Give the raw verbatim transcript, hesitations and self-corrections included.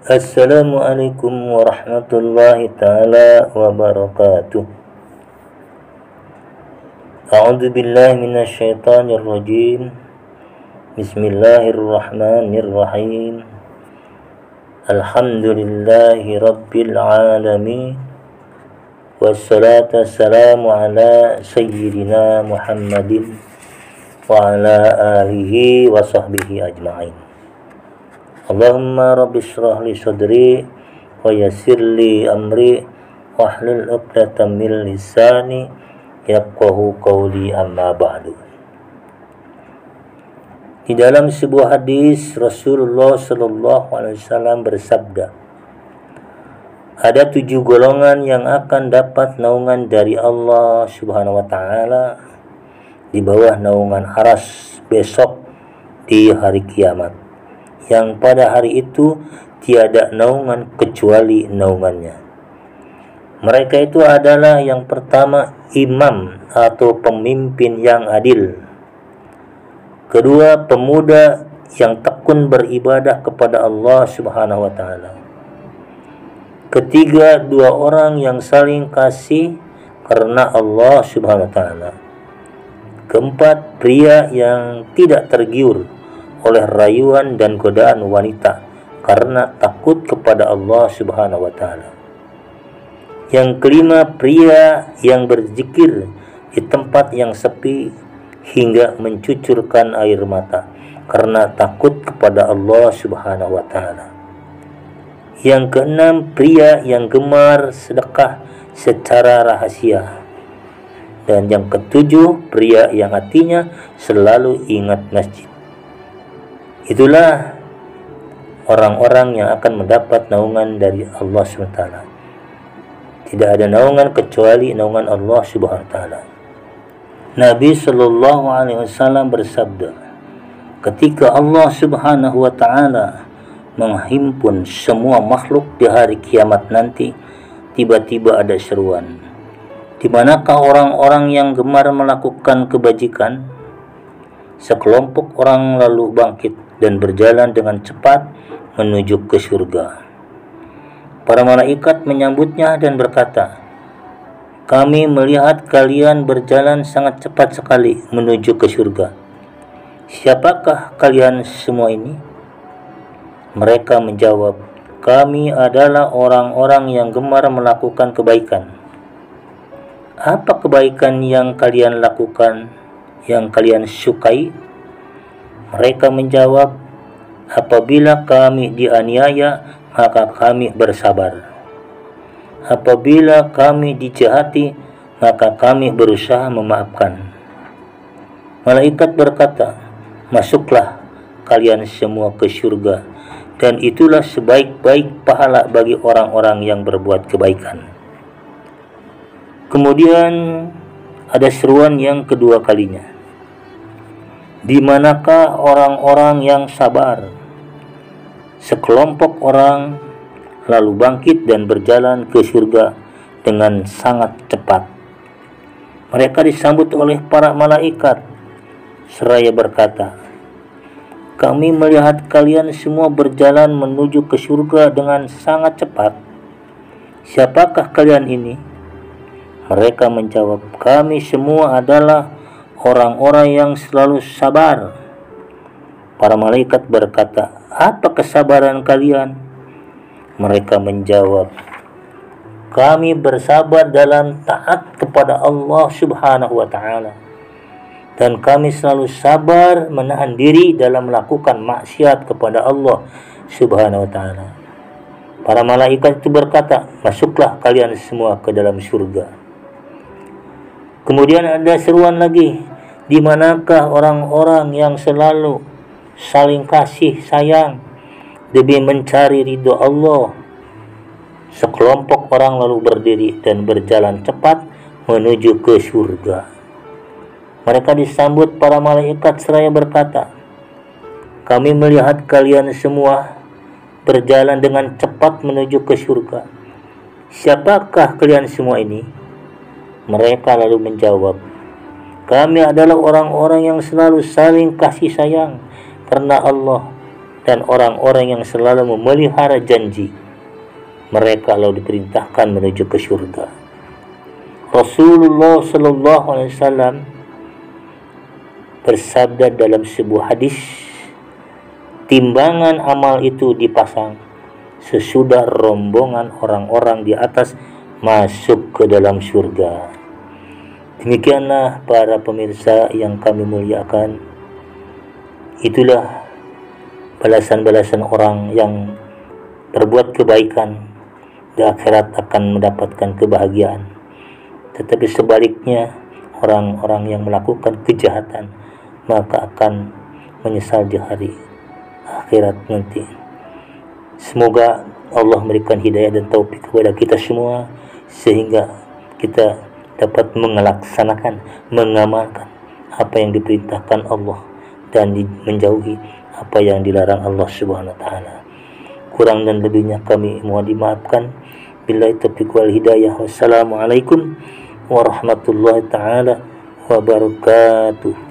Assalamualaikum warahmatullahi ta'ala wabarakatuh. A'udzu billahi minasy syaithanir rajim. Bismillahirrahmanirrahim. Alhamdulillahi rabbil alamin. Wassalatu wassalamu ala sayyidina Muhammadin wa ala alihi wa sahbihi ajma'in. Allahumma rabbi shrah li sadri wa yassir li amri wahlul 'uqdatam min lisani yafqahu qawli, amma ba'du. Di dalam sebuah hadis Rasulullah sallallahu alaihi wasallam bersabda, ada tujuh golongan yang akan dapat naungan dari Allah Subhanahu wa taala di bawah naungan arsy besok di hari kiamat, yang pada hari itu tiada naungan kecuali naungannya. Mereka itu adalah yang pertama, imam atau pemimpin yang adil. Kedua, pemuda yang tekun beribadah kepada Allah Subhanahu wa taala. Ketiga, dua orang yang saling kasih karena Allah Subhanahu wa taala. Keempat, pria yang tidak tergiur oleh rayuan dan godaan wanita karena takut kepada Allah Subhanahu wa taala. Yang kelima, pria yang berzikir di tempat yang sepi hingga mencucurkan air mata karena takut kepada Allah Subhanahu wa taala. Yang keenam, pria yang gemar sedekah secara rahasia. Dan yang ketujuh, pria yang hatinya selalu ingat masjid. Itulah orang-orang yang akan mendapat naungan dari Allah subhanahu wa taala. Tidak ada naungan kecuali naungan Allah subhanahu wa taala. Nabi sallallahu alaihi wasallam bersabda, ketika Allah subhanahu wa taala menghimpun semua makhluk di hari kiamat nanti, tiba-tiba ada seruan, di manakah orang-orang yang gemar melakukan kebajikan? Sekelompok orang lalu bangkit dan berjalan dengan cepat menuju ke surga. Para malaikat menyambutnya dan berkata, kami melihat kalian berjalan sangat cepat sekali menuju ke surga. Siapakah kalian semua ini? Mereka menjawab, kami adalah orang-orang yang gemar melakukan kebaikan. Apa kebaikan yang kalian lakukan, yang kalian sukai? Mereka menjawab, apabila kami dianiaya, maka kami bersabar. Apabila kami dijahati, maka kami berusaha memaafkan. Malaikat berkata, masuklah kalian semua ke surga, dan itulah sebaik-baik pahala bagi orang-orang yang berbuat kebaikan. Kemudian ada seruan yang kedua kalinya, di manakah orang-orang yang sabar? Sekelompok orang lalu bangkit dan berjalan ke surga dengan sangat cepat. Mereka disambut oleh para malaikat seraya berkata, kami melihat kalian semua berjalan menuju ke surga dengan sangat cepat. Siapakah kalian ini? Mereka menjawab, kami semua adalah orang-orang yang selalu sabar. Para malaikat berkata, apa kesabaran kalian? Mereka menjawab, kami bersabar dalam taat kepada Allah subhanahu wa ta'ala, dan kami selalu sabar menahan diri dalam melakukan maksiat kepada Allah subhanahu wa ta'ala. Para malaikat itu berkata, masuklah kalian semua ke dalam surga. Kemudian ada seruan lagi, di manakah orang-orang yang selalu saling kasih sayang demi mencari ridho Allah? Sekelompok orang lalu berdiri dan berjalan cepat menuju ke surga. Mereka disambut para malaikat seraya berkata, kami melihat kalian semua berjalan dengan cepat menuju ke surga. Siapakah kalian semua ini? Mereka lalu menjawab, kami adalah orang-orang yang selalu saling kasih sayang karena Allah, dan orang-orang yang selalu memelihara janji. Mereka lalu diperintahkan menuju ke syurga. Rasulullah sallallahu alaihi wasallam bersabda dalam sebuah hadis, timbangan amal itu dipasang sesudah rombongan orang-orang di atas masuk ke dalam syurga. Demikianlah para pemirsa yang kami muliakan, itulah balasan-balasan orang yang berbuat kebaikan, di akhirat akan mendapatkan kebahagiaan. Tetapi sebaliknya, orang-orang yang melakukan kejahatan maka akan menyesal di hari akhirat nanti. Semoga Allah memberikan hidayah dan taufik kepada kita semua, sehingga kita dapat melaksanakan, mengamalkan apa yang diperintahkan Allah dan menjauhi apa yang dilarang Allah Subhanahu wa taala. Kurang dan lebihnya kami mohon dimaafkan. Billahi taufiq wal hidayah. Wassalamualaikum warahmatullahi taala wabarakatuh.